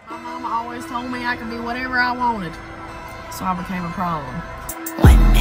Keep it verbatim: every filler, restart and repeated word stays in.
My mama always told me I could be whatever I wanted, so I became a problem. One